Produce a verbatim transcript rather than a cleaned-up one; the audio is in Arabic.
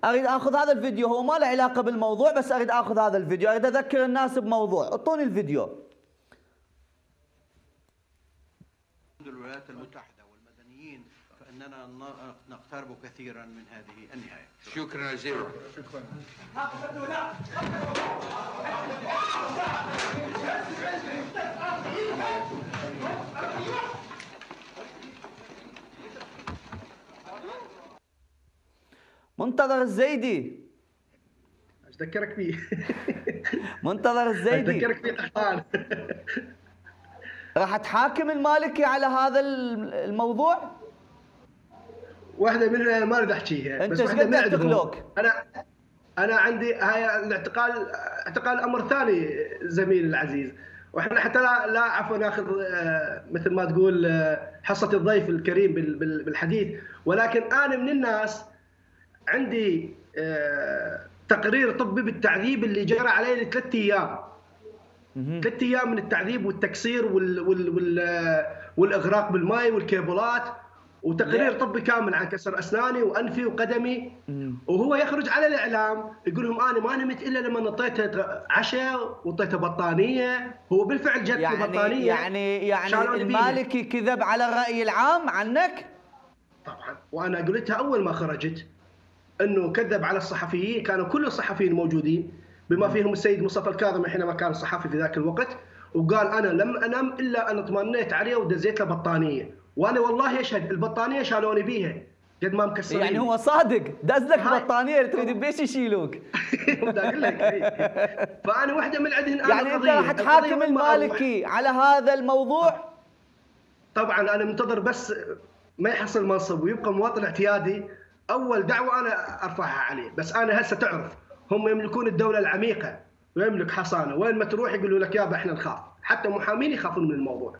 اريد اخذ هذا الفيديو، هو ما له علاقه بالموضوع بس اريد اخذ هذا الفيديو، اريد اذكر الناس بموضوع، اعطوني الفيديو. الولايات المتحدة والمدنيين فإننا نقترب كثيرا من هذه النهاية. شكرا جزيلا. شكرا. منتظر الزيدي. ايش ذكرك فيه؟ منتظر الزيدي. ايش ذكرك فيه قحطان؟ راح تحاكم المالكي على هذا الموضوع؟ واحدة من ما اريد احكيها، انت ايش قد اعتقلوك؟ انا انا عندي هاي الاعتقال، اعتقال امر ثاني زميلي العزيز، واحنا حتى لا لا عفوا ناخذ مثل ما تقول حصة الضيف الكريم بالحديث، ولكن انا من الناس عندي تقرير طبي بالتعذيب اللي جرى علي لثلاث ايام. ثلاث ايام من التعذيب والتكسير وال وال وال والاغراق بالماء والكيبلات، وتقرير طبي كامل عن كسر اسناني وانفي وقدمي. وهو يخرج على الاعلام يقول لهم انا ما نمت الا لما نطيته عشاء وطيته بطانيه. هو بالفعل جت يعني بطانيه. يعني يعني المالكي كذب على الراي العام عنك؟ طبعا، وانا قلتها اول ما خرجت انه كذب على الصحفيين، كانوا كل الصحفيين موجودين بما فيهم السيد مصطفى الكاظمي حينما كان صحفي في ذاك الوقت، وقال انا لم انام الا ان اطمئنيت عليه ودزيت له بطانيه، وانا والله اشهد البطانيه شالوني بيها قد ما مكسرين. يعني هو صادق دز لك بطانيه تريد بيش يشيلوك؟ بدي اقول لك. فانا واحده من عندهم انا يعني انت راح تحاكم المالكي على هذا الموضوع؟ طبعا انا منتظر بس ما يحصل منصب ويبقى مواطن اعتيادي، اول دعوه انا ارفعها عليه. بس انا هسه تعرف هم يملكون الدوله العميقه ويملك حصانه، وين ما تروح يقولوا لك يابا احنا نخاف، حتى محامين يخافون من الموضوع.